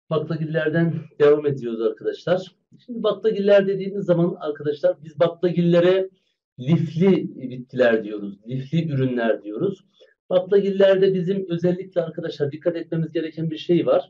Baklagillerden devam ediyoruz arkadaşlar. Şimdi baklagiller dediğimiz zaman arkadaşlar biz baklagillere lifli bitkiler diyoruz. Lifli ürünler diyoruz. Baklagillerde bizim özellikle arkadaşlar dikkat etmemiz gereken bir şey var.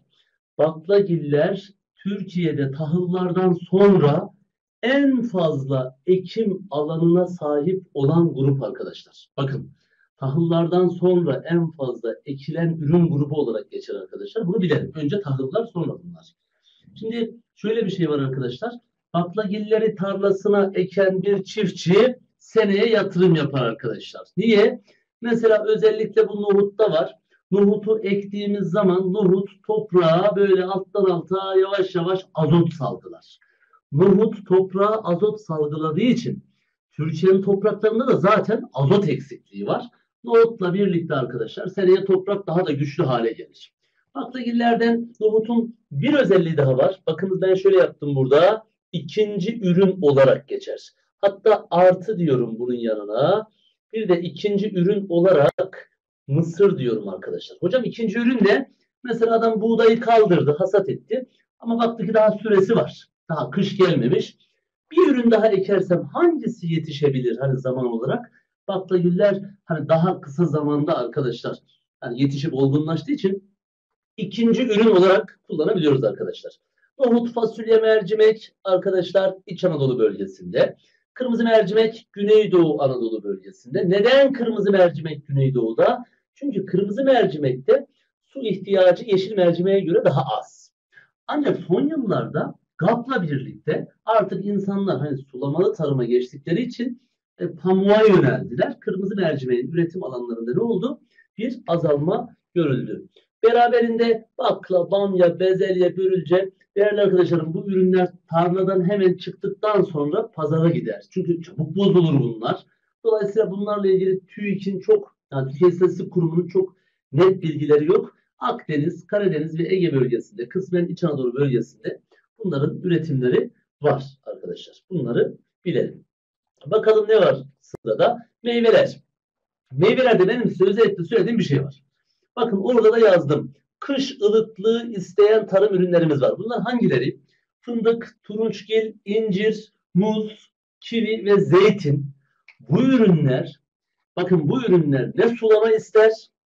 Baklagiller Türkiye'de tahıllardan sonra en fazla ekim alanına sahip olan grup arkadaşlar. Bakın tahıllardan sonra en fazla ekilen ürün grubu olarak geçer arkadaşlar. Bunu bilelim. Önce tahıllar sonra bunlar. Şimdi şöyle bir şey var arkadaşlar. Baklagilleri tarlasına eken bir çiftçi seneye yatırım yapar arkadaşlar. Niye? Mesela özellikle bu nohutta var. Nohutu ektiğimiz zaman nohut toprağa böyle alttan alta yavaş yavaş azot salgılar. Nohut toprağa azot salgıladığı için Türkiye'nin topraklarında da zaten azot eksikliği var. Nohutla birlikte arkadaşlar seneye toprak daha da güçlü hale gelir. Baklagillerden nohutun bir özelliği daha var. Bakınız ben şöyle yaptım burada. İkinci ürün olarak geçer. Hatta artı diyorum bunun yanına. Bir de ikinci ürün olarak mısır diyorum arkadaşlar. Hocam ikinci ürün ne? Mesela adam buğdayı kaldırdı, hasat etti. Ama baktı ki daha süresi var. Daha kış gelmemiş. Bir ürün daha ekersem hangisi yetişebilir hani zaman olarak? Baklagiller hani daha kısa zamanda arkadaşlar hani yetişip olgunlaştığı için ikinci ürün olarak kullanabiliyoruz arkadaşlar. Nohut, fasulye, mercimek arkadaşlar İç Anadolu bölgesinde. Kırmızı mercimek Güneydoğu Anadolu bölgesinde. Neden kırmızı mercimek Güneydoğu'da? Çünkü kırmızı mercimekte su ihtiyacı yeşil mercimeğe göre daha az. Ancak son yıllarda GAP'la birlikte artık insanlar hani sulamalı tarıma geçtikleri için pamuğa yöneldiler. Kırmızı mercimeğin üretim alanlarında ne oldu? Bir azalma görüldü. Beraberinde bakla, bamya, bezelye, börülce değerli arkadaşlarım bu ürünler tarladan hemen çıktıktan sonra pazara gider. Çünkü çabuk bozulur bunlar. Dolayısıyla bunlarla ilgili TÜİK'in çok yani Türkiye İstatistik Kurumu'nun çok net bilgileri yok. Akdeniz, Karadeniz ve Ege bölgesinde, kısmen İç Anadolu bölgesinde bunların üretimleri var arkadaşlar. Bunları bilelim. Bakalım ne var sırada? Meyveler. Meyvelerde benim size özellikle söylediğim bir şey var. Bakın orada da yazdım. Kış ılıklığı isteyen tarım ürünlerimiz var. Bunlar hangileri? Fındık, turunçgil, incir, muz, kivi ve zeytin. Bu ürünler, bakın bu ürünler ne sulama ister,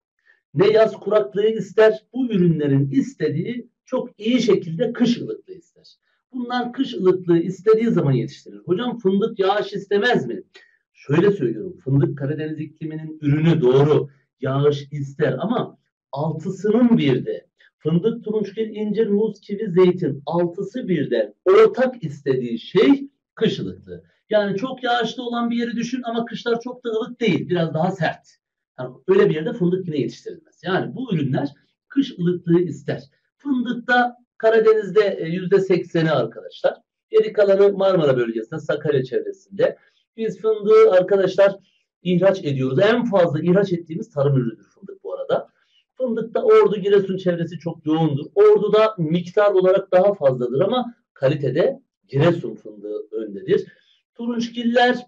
ne yaz kuraklığı ister. Bu ürünlerin istediği çok iyi şekilde kış ılıklığı ister. Bunlar kış ılıklığı istediği zaman yetiştirilir. Hocam fındık yağış istemez mi? Şöyle söylüyorum. Fındık Karadeniz ikliminin ürünü doğru. Yağış ister ama altısının bir de fındık, turunçgil, incir, muz, kivi, zeytin altısı birden ortak istediği şey kış ılıklığı. Yani çok yağışlı olan bir yeri düşün ama kışlar çok da ılık değil. Biraz daha sert. Yani öyle bir yerde fındık yine yetiştirilmez. Yani bu ürünler kış ılıklığı ister. Fındıkta Karadeniz'de %80'i arkadaşlar. Geri kalanı Marmara bölgesinde, Sakarya çevresinde. Biz fındığı arkadaşlar ihraç ediyoruz. En fazla ihraç ettiğimiz tarım ürünüdür fındık bu arada. Fındıkta Ordu, Giresun çevresi çok yoğundur. Ordu'da miktar olarak daha fazladır ama kalitede Giresun fındığı öndedir. Turunçgiller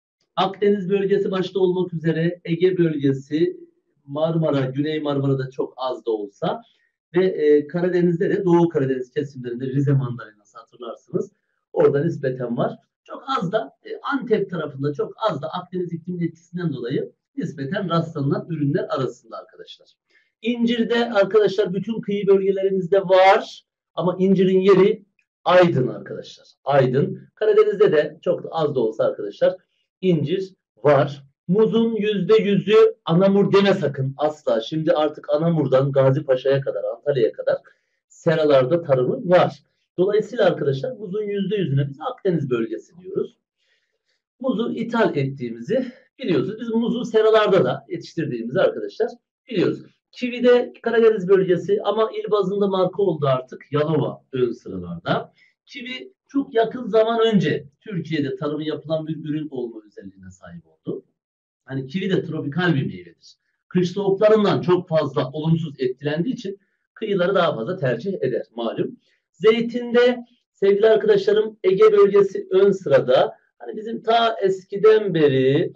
Akdeniz bölgesi başta olmak üzere Ege bölgesi, Marmara, Güney Marmara'da çok az da olsa ve Karadeniz'de de Doğu Karadeniz kesimlerinde Rize mandalinası hatırlarsınız. Orada nispeten var. Çok az da Antep tarafında çok az da Akdeniz ikliminin etkisinden dolayı nispeten rastlanılan ürünler arasında arkadaşlar. İncirde arkadaşlar bütün kıyı bölgelerimizde var ama incirin yeri Aydın arkadaşlar. Aydın. Karadeniz'de de çok az da olsa arkadaşlar incir var. Muzun %100'ü Anamur deme sakın asla. Şimdi artık Anamur'dan Gazipaşa'ya kadar, Antalya'ya kadar seralarda tarımı var. Dolayısıyla arkadaşlar muzun %100'üne biz Akdeniz bölgesi diyoruz. Muzu ithal ettiğimizi biliyoruz. Biz muzu seralarda da yetiştirdiğimizi arkadaşlar biliyoruz. Kivi de Karadeniz bölgesi ama il bazında marka oldu artık. Yalova ön sıralarda. Kivi çok yakın zaman önce Türkiye'de tarımı yapılan bir ürün olma özelliğine sahip oldu. Hani kivi de tropikal bir meyvedir. Kış soğuklarından çok fazla olumsuz etkilendiği için kıyıları daha fazla tercih eder malum. Zeytinde sevgili arkadaşlarım Ege bölgesi ön sırada. Hani bizim ta eskiden beri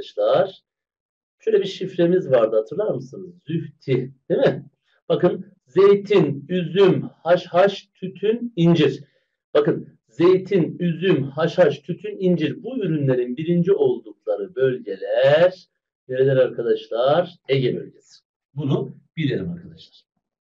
arkadaşlar şöyle bir şifremiz vardı hatırlar mısınız? Zühti değil mi? Bakın zeytin, üzüm, haşhaş, tütün, incir. Bakın zeytin, üzüm, haşhaş, tütün, incir bu ürünlerin birinci oldukları bölgeler nereler arkadaşlar? Ege bölgesi. Bunu bilelim arkadaşlar.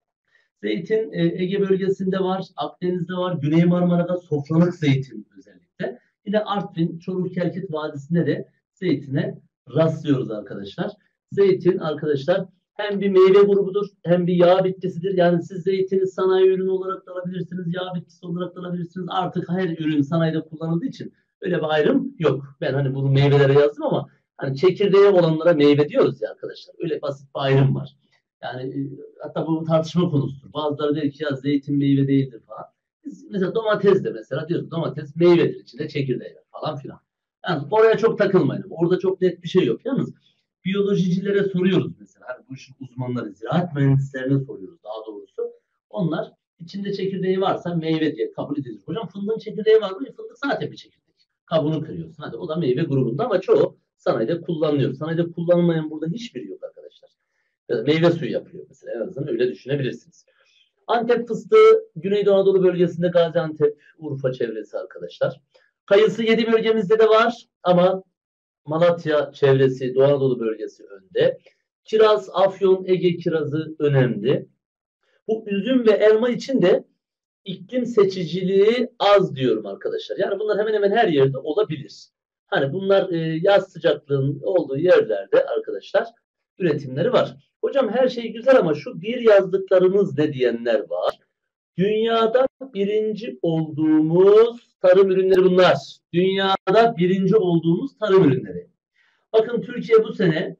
Zeytin Ege bölgesinde var, Akdeniz'de var, Güney Marmara'da sofralık zeytin özellikle. Yine Artvin, Çoruh, Kelkit Vadisi'nde de zeytine rastlıyoruz arkadaşlar. Zeytin arkadaşlar hem bir meyve grubudur hem bir yağ bitkisidir. Yani siz zeytini sanayi ürünü olarak da alabilirsiniz, yağ bitkisi olarak da alabilirsiniz. Artık her ürün sanayide kullanıldığı için öyle bir ayrım yok. Ben hani bunu meyvelere yazdım ama hani çekirdeği olanlara meyve diyoruz ya arkadaşlar. Öyle basit bir ayrım var. Yani hatta bu tartışma konusudur. Bazıları der ki ya zeytin meyve değildir falan. Biz mesela domates de mesela diyoruz domates meyvedir içinde çekirdeği var falan filan. Yani oraya çok takılmayın. Orada çok net bir şey yok. Yalnız biyolojicilere soruyoruz mesela. Hani bu işin uzmanları, ziraat mühendislerine soruyoruz daha doğrusu. Onlar içinde çekirdeği varsa meyve diye kabul edilir. Hocam fındığın çekirdeği var mı? Fındık zaten bir çekirdek. Kabuğunu kırıyorsun. Hadi o da meyve grubunda ama çoğu sanayide kullanılıyor. Sanayide kullanılmayan burada hiçbiri yok arkadaşlar. Meyve suyu yapıyor mesela. En azından öyle düşünebilirsiniz. Antep fıstığı Güneydoğu Anadolu bölgesinde Gaziantep, Urfa çevresi arkadaşlar. Kayısı 7 bölgemizde de var ama Malatya çevresi, Doğu Anadolu bölgesi önde. Kiraz, Afyon, Ege kirazı önemli. Bu üzüm ve elma için de iklim seçiciliği az diyorum arkadaşlar. Yani bunlar hemen hemen her yerde olabilir. Hani bunlar yaz sıcaklığının olduğu yerlerde arkadaşlar üretimleri var. Hocam her şey güzel ama şu bir yazdıklarımız ne diyenler var. Dünyada birinci olduğumuz tarım ürünleri bunlar. Dünyada birinci olduğumuz tarım ürünleri. Bakın Türkiye bu sene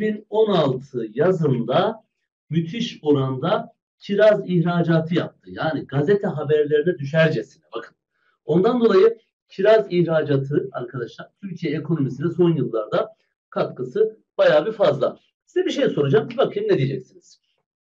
2016 yazında müthiş oranda kiraz ihracatı yaptı. Yani gazete haberlerine düşercesine bakın. Ondan dolayı kiraz ihracatı arkadaşlar Türkiye ekonomisine son yıllarda katkısı bayağı bir fazla. Size bir şey soracağım. Bir bakayım ne diyeceksiniz.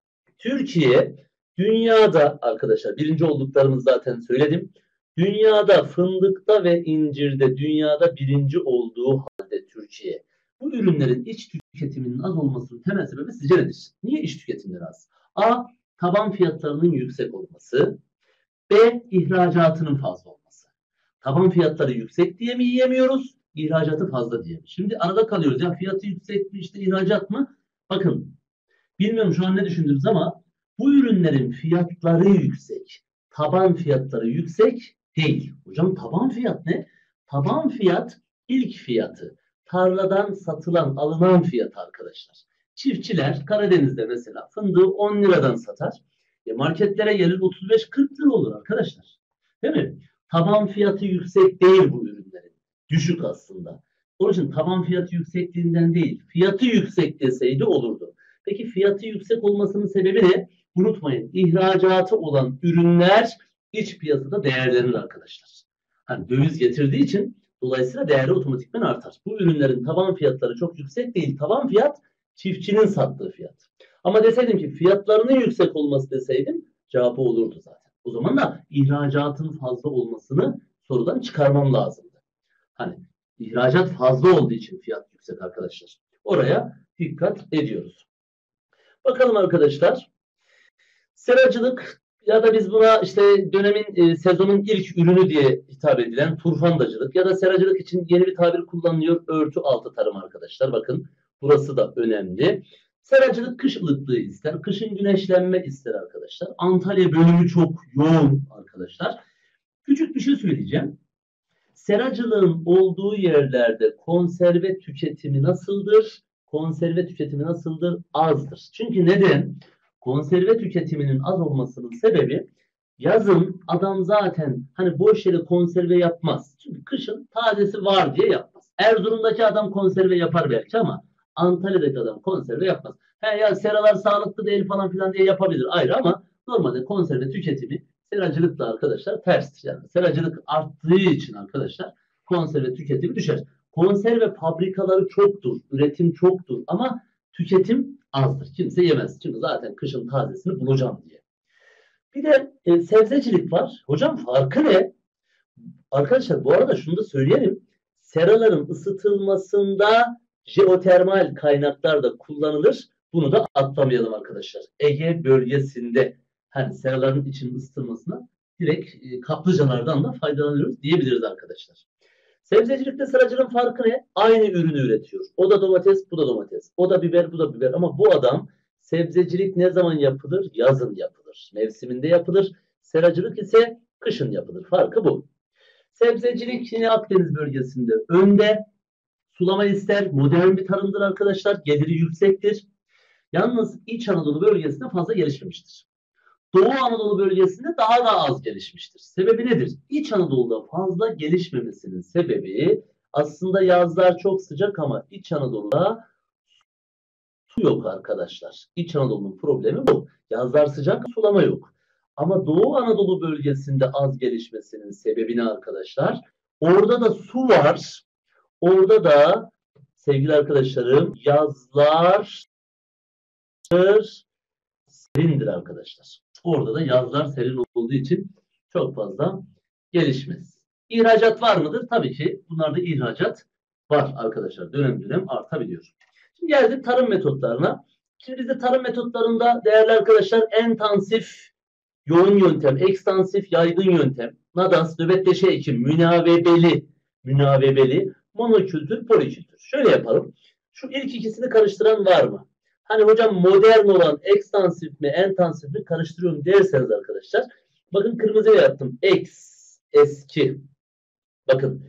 Türkiye dünyada arkadaşlar birinci olduklarımızı zaten söyledim. Dünyada fındıkta ve incirde dünyada birinci olduğu halde Türkiye. Bu ürünlerin iç tüketiminin az olmasının temel sebebi sizce nedir? Niye iç tüketimleri az? A. Taban fiyatlarının yüksek olması. B. İhracatının fazla olması. Taban fiyatları yüksek diye mi yiyemiyoruz? İhracatı fazla diye mi? Şimdi arada kalıyoruz. Ya fiyatı yüksek mi işte ihracat mı? Bakın bilmiyorum şu an ne düşündünüz ama bu ürünlerin fiyatları yüksek. Taban fiyatları yüksek değil. Hocam taban fiyat ne? Taban fiyat ilk fiyatı. Tarladan satılan, alınan fiyat arkadaşlar. Çiftçiler Karadeniz'de mesela fındığı 10 liradan satar. Marketlere gelir 35-40 lira olur arkadaşlar. Değil mi? Taban fiyatı yüksek değil bu ürünlerin. Düşük aslında. Onun için taban fiyatı yüksekliğinden değil, fiyatı yüksek deseydi olurdu. Peki fiyatı yüksek olmasının sebebi ne? Unutmayın, ihracatı olan ürünler iç piyasada değerlenir arkadaşlar. Hani döviz getirdiği için dolayısıyla değeri otomatikman artar. Bu ürünlerin taban fiyatları çok yüksek değil. Taban fiyat çiftçinin sattığı fiyat. Ama deseydim ki fiyatlarının yüksek olması deseydim cevabı olurdu zaten. O zaman da ihracatın fazla olmasını sorudan çıkarmam lazımdı. Hani ihracat fazla olduğu için fiyat yüksek arkadaşlar. Oraya dikkat ediyoruz. Bakalım arkadaşlar. Seracılık ya da biz buna işte dönemin sezonun ilk ürünü diye hitap edilen turfandacılık ya da seracılık için yeni bir tabir kullanılıyor. Örtü altı tarım arkadaşlar. Bakın burası da önemli. Seracılık kış ılıklığı ister. Kışın güneşlenme ister arkadaşlar. Antalya bölümü çok yoğun arkadaşlar. Küçük bir şey söyleyeceğim. Seracılığın olduğu yerlerde konserve tüketimi nasıldır? Konserve tüketimi nasıldır? Azdır. Çünkü neden? Konserve tüketiminin az olmasının sebebi yazın adam zaten hani boş yere konserve yapmaz. Çünkü kışın tazesi var diye yapmaz. Erzurum'daki adam konserve yapar belki ama Antalya'daki adam konserve yapmaz. He ya seralar sağlıklı değil falan filan diye yapabilir ayrı ama normalde konserve tüketimi seracılıkla arkadaşlar terstir. Yani seracılık arttığı için arkadaşlar konserve tüketimi düşer. Konserve fabrikaları çoktur, üretim çoktur ama tüketim azdır. Kimse yemez. Çünkü zaten kışın tazesini bulacağım diye. Bir de sebzecilik var. Hocam farkı ne? Arkadaşlar bu arada şunu da söyleyelim. Seraların ısıtılmasında jeotermal kaynaklar da kullanılır. Bunu da atlamayalım arkadaşlar. Ege bölgesinde Hani seraların içinin ısıtılmasına direkt kaplıcalardan da faydalanıyoruz diyebiliriz arkadaşlar. Sebzecilikte seracılığın farkı ne? Aynı ürünü üretiyor. O da domates, bu da domates. O da biber, bu da biber. Ama bu adam sebzecilik ne zaman yapılır? Yazın yapılır. Mevsiminde yapılır. Seracılık ise kışın yapılır. Farkı bu. Sebzecilik yine Akdeniz bölgesinde önde. Sulama ister. Modern bir tarımdır arkadaşlar. Geliri yüksektir. Yalnız İç Anadolu bölgesinde fazla gelişmemiştir. Doğu Anadolu bölgesinde daha da az gelişmiştir. Sebebi nedir? İç Anadolu'da fazla gelişmemesinin sebebi aslında yazlar çok sıcak ama İç Anadolu'da su yok arkadaşlar. İç Anadolu'nun problemi bu. Yazlar sıcak, sulama yok. Ama Doğu Anadolu bölgesinde az gelişmesinin sebebini arkadaşlar, orada da su var. Orada da sevgili arkadaşlarım yazlar serindir arkadaşlar. Orada da yazlar serin olduğu için çok fazla gelişmez. İhracat var mıdır? Tabii ki bunlarda ihracat var arkadaşlar. Dönem dönem artabiliyor. Şimdi geldik tarım metotlarına. Şimdi bizde tarım metotlarında değerli arkadaşlar entansif yoğun yöntem, ekstansif yaygın yöntem, nadas, nöbetleşe ekim, münavebeli, monokültür, polikültür. Şöyle yapalım. Şu ilk ikisini karıştıran var mı? Hani hocam modern olan ekstansif mi, entansif mi karıştırıyorum derseniz arkadaşlar. Bakın kırmızıya yaptım. Eski. Bakın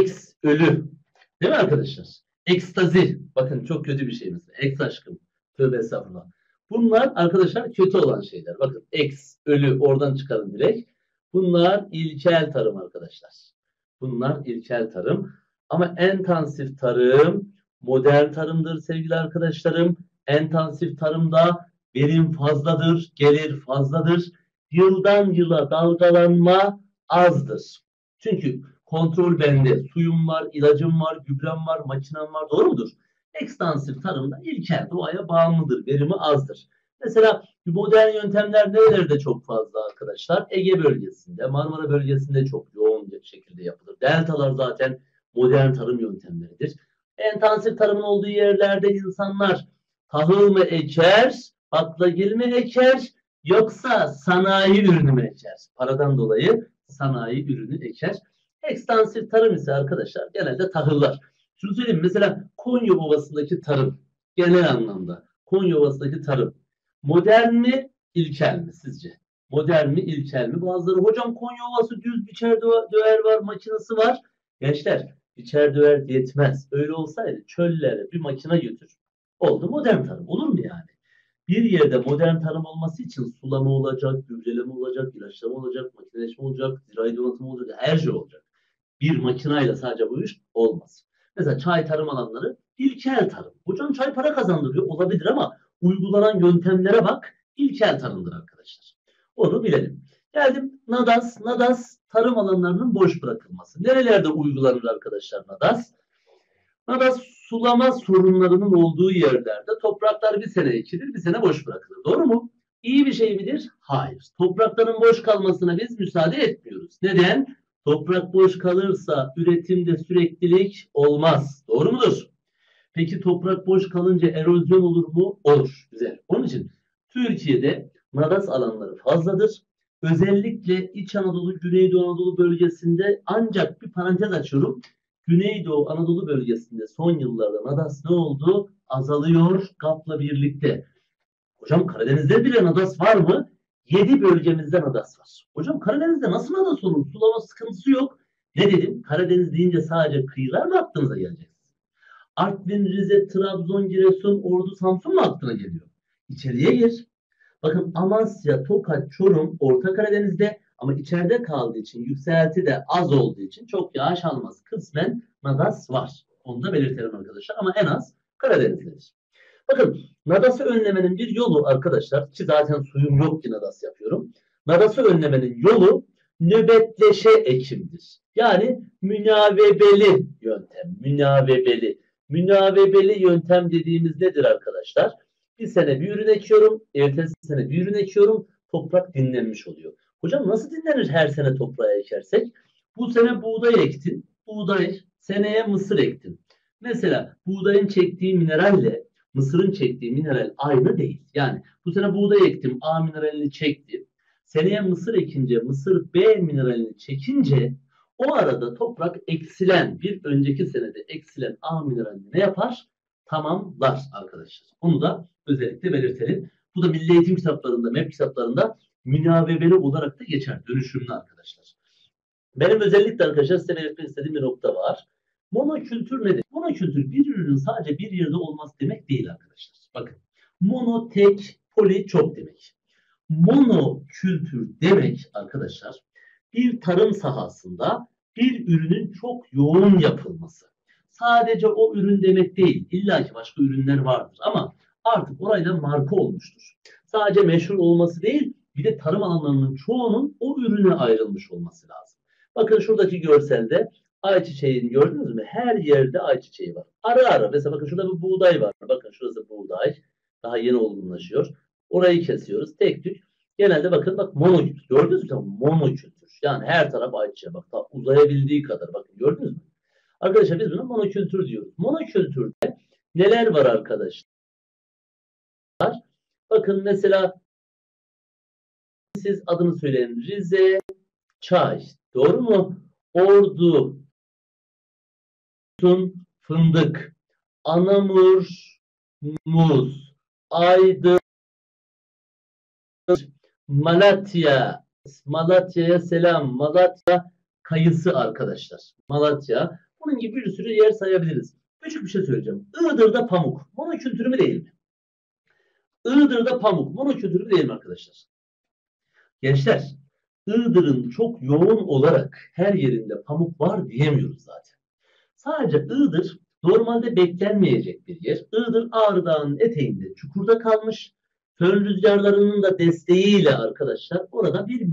ölü. Değil mi arkadaşlar? Ekstazi. Bakın çok kötü bir şey mesela. Aşkım. Tövbe estağfurullah. Bunlar arkadaşlar kötü olan şeyler. Bakın ölü oradan çıkarın direkt. Bunlar ilkel tarım arkadaşlar. Bunlar ilkel tarım. Ama entansif tarım modern tarımdır sevgili arkadaşlarım. Entansif tarımda verim fazladır, gelir fazladır. Yıldan yıla dalgalanma azdır. Çünkü kontrol bende. Suyum var, ilacım var, gübrem var, makinem var. Doğru mudur? Ekstansif tarımda ilkel, doğaya bağımlıdır. Verimi azdır. Mesela modern yöntemler nerelerde çok fazla arkadaşlar? Ege bölgesinde, Marmara bölgesinde çok yoğun bir şekilde yapılır. Deltalar zaten modern tarım yöntemleridir. Entansif tarımın olduğu yerlerde insanlar tahıl mı eker, baklagil mi eker, yoksa sanayi ürünü mü eker? Paradan dolayı sanayi ürünü eker. Ekstansif tarım ise arkadaşlar genelde tahıllar. Şunu söyleyeyim, mesela Konya Ovası'ndaki tarım, genel anlamda Konya Ovası'ndaki tarım modern mi, ilkel mi sizce? Modern mi, ilkel mi? Bazıları hocam Konya Ovası düz biçer döver var, makinesi var. Gençler biçer döver yetmez. Öyle olsaydı çöllere bir makine götür. Oldu modern tarım. Olur mu yani? Bir yerde modern tarım olması için sulama olacak, gübreleme olacak, ilaçlama olacak, makineleşme olacak, zirai donatım olacak, her şey olacak. Bir makinayla sadece bu iş olmaz. Mesela çay tarım alanları ilkel tarım. Hocam çay para kazandırıyor olabilir ama uygulanan yöntemlere bak, ilkel tarımdır arkadaşlar. Onu bilelim. Geldim Nadas. Nadas tarım alanlarının boş bırakılması. Nerelerde uygulanır arkadaşlar Nadas? Nadas sulama sorunlarının olduğu yerlerde topraklar bir sene ekilir, bir sene boş bırakılır. Doğru mu? İyi bir şey midir? Hayır. Toprakların boş kalmasına biz müsaade etmiyoruz. Neden? Toprak boş kalırsa üretimde süreklilik olmaz. Doğru mudur? Peki toprak boş kalınca erozyon olur mu? Olur. Güzel. Onun için Türkiye'de nadas alanları fazladır. Özellikle İç Anadolu, Güneydoğu Anadolu bölgesinde, ancak bir parantez açıyorum. Güneydoğu Anadolu bölgesinde son yıllarda nadas ne oldu? Azalıyor GAP'la birlikte. Hocam Karadeniz'de bile nadas var mı? 7 bölgemizde nadas var. Hocam Karadeniz'de nasıl nadas olur? Sulama sıkıntısı yok. Ne dedim? Karadeniz deyince sadece kıyılar mı aklınıza gelecek? Artvin, Rize, Trabzon, Giresun, Ordu, Samsun mu aklına geliyor? İçeriye gir. Bakın Amasya, Tokat, Çorum, Orta Karadeniz'de, ama içeride kaldığı için, yükselti de az olduğu için çok yağış almaz. Kısmen nadas var. Onu da belirtelim arkadaşlar, ama en az Karadeniz'dedir. Bakın nadası önlemenin bir yolu arkadaşlar, ki zaten suyum yok ki nadas yapıyorum. Nadası önlemenin yolu nöbetleşe ekimdir. Yani münavebeli yöntem. Münavebeli yöntem dediğimiz nedir arkadaşlar? Bir sene bir ürün ekiyorum, ertesi sene bir ürün ekiyorum, toprak dinlenmiş oluyor. Hocam nasıl dinlenir her sene toprağa ekersek? Bu sene buğday ektin, seneye mısır ektin. Mesela buğdayın çektiği mineralle mısırın çektiği mineral aynı değil. Yani bu sene buğday ektim, A mineralini çekti. Seneye mısır ekince mısır B mineralini çekince o arada toprak eksilen bir önceki senede eksilen A mineralini ne yapar? Tamamlar arkadaşlar. Onu da özellikle belirtelim. Bu da milli eğitim kitaplarında, MEP kitaplarında münavebeli olarak da geçer. Dönüşümlü arkadaşlar. Benim özellikle arkadaşlar size belirtmek istediğim bir nokta var. Monokültür nedir? Monokültür bir ürünün sadece bir yerde olması demek değil arkadaşlar. Bakın. Mono tek, poli çok demek. Monokültür demek arkadaşlar bir tarım sahasında bir ürünün çok yoğun yapılması. Sadece o ürün demek değil. İlla ki başka ürünler vardır ama artık orayla marka olmuştur. Sadece meşhur olması değil, bir de tarım alanlarının çoğunun o ürüne ayrılmış olması lazım. Bakın şuradaki görselde ayçiçeğini gördünüz mü? Her yerde ayçiçeği var. Ara ara mesela bakın şurada bir buğday var. Bakın şurası buğday. Daha yeni olgunlaşıyor. Orayı kesiyoruz. Tek tük. Genelde bakın bak monokültür. Gördünüz mü? Monokültür. Yani her taraf ayçiçeği. Bak daha uzayabildiği kadar. Bakın gördünüz mü? Arkadaşlar biz buna monokültür diyoruz. Monokültürde neler var arkadaşlar? Bakın mesela siz adını söyleyin. Rize çay. Doğru mu? Ordu fındık. Anamur muz. Aydın Malatya. Malatya'ya selam. Malatya kayısı arkadaşlar. Malatya. Bunun gibi bir sürü yer sayabiliriz. Küçük bir şey söyleyeceğim. Iğdır'da pamuk. Monokültürü mü değil mi? Iğdır'da pamuk. Monokültürü mü değil mi arkadaşlar? Gençler, Iğdır'ın çok yoğun olarak her yerinde pamuk var diyemiyoruz zaten. Sadece Iğdır normalde beklenmeyecek bir yer. Iğdır Ağrı Dağı'nın eteğinde çukurda kalmış. Fön rüzgarlarının da desteğiyle arkadaşlar orada bir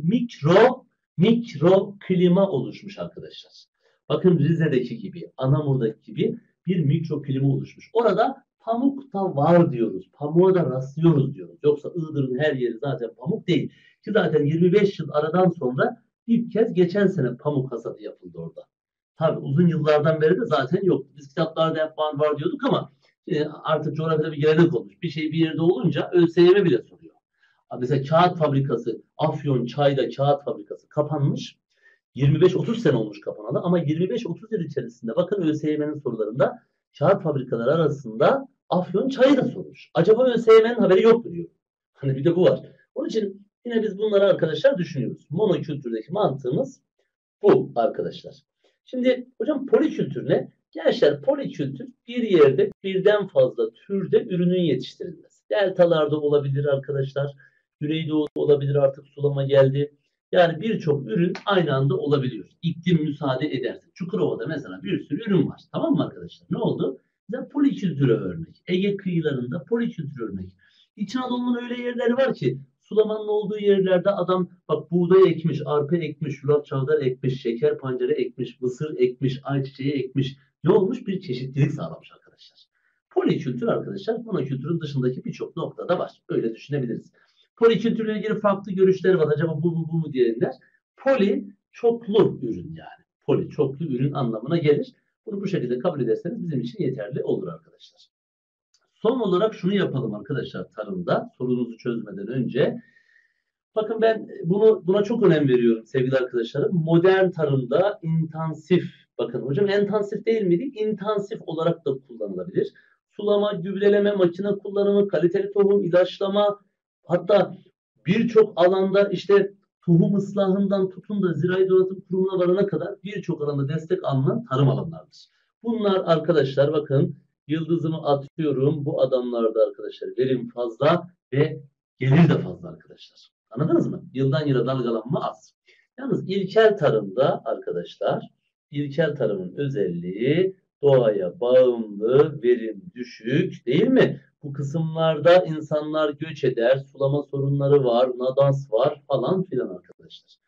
mikro klima oluşmuş arkadaşlar. Bakın Rize'deki gibi, Anamur'daki gibi bir mikro klima oluşmuş. Orada pamuk da var diyoruz. Pamuğa da rastlıyoruz diyoruz. Yoksa Iğdır'ın her yeri zaten pamuk değil. Ki zaten 25 yıl aradan sonra ilk kez geçen sene pamuk hasadı yapıldı orada. Tabii uzun yıllardan beri de zaten yok. Biz kitaplarda hep var diyorduk ama artık coğrafyada bir gelenek olmuş. Bir şey bir yerde olunca ÖSYM bile soruyor. Mesela kağıt fabrikası, Afyon Çay'da kağıt fabrikası kapanmış. 25-30 sene olmuş kapanalı ama 25-30 yıl içerisinde bakın ÖSYM'nin sorularında kağıt fabrikaları arasında Afyon Çay'ı da sormuş. Acaba ÖSYM'nin haberi yok mu diyor. Hani bir de bu var. Onun için yine biz bunları arkadaşlar düşünüyoruz. Monokültürdeki mantığımız bu arkadaşlar. Şimdi hocam polikültür ne? Gençler polikültür bir yerde birden fazla türde ürünün yetiştirilmesi. Deltalarda olabilir arkadaşlar. Güneydoğu'da olabilir artık sulama geldi. Yani birçok ürün aynı anda olabiliyor. İklim müsaade ederse. Çukurova'da mesela bir sürü ürün var. Tamam mı arkadaşlar? Ne oldu? Mesela polikültüre örnek. Ege kıyılarında polikültür örnek. İç Anadolu'nun öyle yerleri var ki sulamanın olduğu yerlerde adam bak buğday ekmiş, arpa ekmiş, yulaf çavdar ekmiş, şeker pancarı ekmiş, mısır ekmiş, ayçiçeği ekmiş. Ne olmuş? Bir çeşitlilik sağlamış arkadaşlar. Polikültür arkadaşlar monokültürün dışındaki birçok noktada var. Öyle düşünebiliriz. Polikültürle ilgili farklı görüşler var. Acaba bu mu diyenler. Poli çoklu ürün yani. Poli çoklu ürün anlamına gelir. Bunu bu şekilde kabul ederseniz bizim için yeterli olur arkadaşlar. Son olarak şunu yapalım arkadaşlar tarımda sorunuzu çözmeden önce. Bakın ben buna çok önem veriyorum sevgili arkadaşlarım. Modern tarımda intensif, bakın hocam intensif değil miydi? İntensif olarak da kullanılabilir. Sulama, gübreleme, makine kullanımı, kaliteli tohum, ilaçlama, hatta birçok alanda işte tohum ıslahından tutun da Zirai Donatım Kurumu'na varana kadar birçok alanda destek alınan tarım alanlardır. Bunlar arkadaşlar bakın yıldızımı atıyorum. Bu adamlarda arkadaşlar verim fazla ve gelir de fazla arkadaşlar. Anladınız mı? Yıldan yıla dalgalanma az. Yalnız ilkel tarımda arkadaşlar, ilkel tarımın özelliği doğaya bağımlı, verim düşük değil mi? Bu kısımlarda insanlar göç eder, sulama sorunları var, nadas var falan filan arkadaşlar.